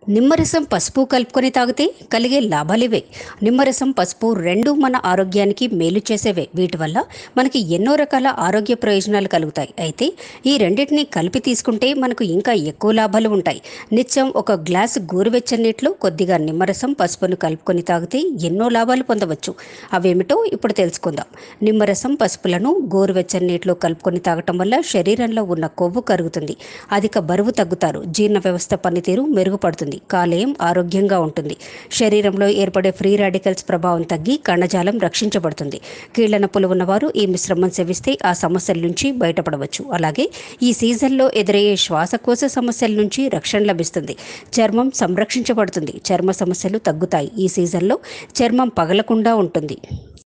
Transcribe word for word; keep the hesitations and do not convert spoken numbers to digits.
నిమ్మరసం పసుపు కలుపుకొని తాగితే కలిగే లాభాలివే. నిమ్మరసం పసుపు రెండు మన ఆరోగ్యానికి మేలు చేసేవే. వీటి వల్ల మనకి ఎన్నో రకాల ఆరోగ్య ప్రయోజనాలు కలుగుతాయి. అయితే ఈ రెండింటిని కలిపి తీసుకుంటే మనకు ఇంకా ఎక్కువ లాభాలు ఉంటాయి. నిత్యం ఒక గ్లాసు గోరువెచ్చని నీటిలో కొద్దిగా నిమ్మరసం పసుపును కలుపుకొని తాగితే ఎన్నో లాభాలు పొందవచ్చు. అవేమిటో ఇప్పుడు తెలుసుకుందాం. నిమ్మరసం పసుపులను గోరువెచ్చని నీటిలో కలుపుకొని తాగటం వల్ల శరీరంలో ఉన్న కొవ్వు కరుగుతుంది. అధిక బరువు తగ్గుతారు. జీర్ణ వ్యవస్థ పనితీరు మెరుగుపడుతుంది. కాలేయం ఆరోగ్యంగా ఉంటుంది. శరీరంలో ఏర్పడే ఫ్రీ రాడికల్స్ ప్రభావం తగ్గి కణజాలం రక్షించబడుతుంది. కీళ్ల నొప్పులు ఉన్నవారు ఈ మిశ్రమం సేవిస్తే ఆ సమస్యల నుంచి బయటపడవచ్చు. అలాగే ఈ సీజన్లో ఎదురయ్యే శ్వాసకోశ సమస్యల నుంచి రక్షణ లభిస్తుంది. చర్మం సంరక్షించబడుతుంది. చర్మ సమస్యలు తగ్గుతాయి. ఈ సీజన్లో చర్మం పగలకుండా ఉంటుంది.